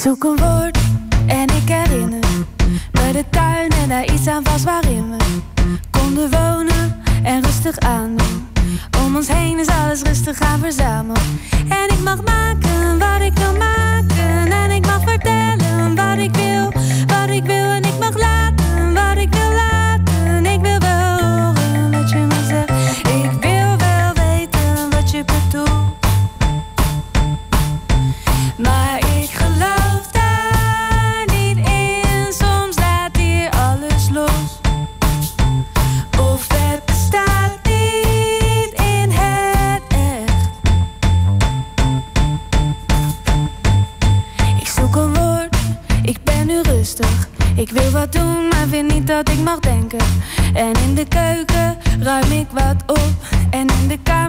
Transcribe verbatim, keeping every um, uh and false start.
zoek een woord en ik herinner me de tuin en daar iets aan was waarin we konden wonen en rustig aandoen. Om ons heen is alles rustig gaan verzamelen. En ik mag maken wat ik wil maken. En ik mag vertellen wat ik wil, wat ik wil. En ik mag laten wat ik wil laten. Ik wil wel horen wat je me zegt. Ik wil wel weten wat je bedoelt. Maar ik geloof daar niet in. Soms laat hier alles los. Of het bestaat niet in het echt. Ik zoek een woord, ik ben nu rustig. Ik wil wat doen, maar vind niet dat ik mag denken. En in de keuken ruim ik wat op. En in de kamer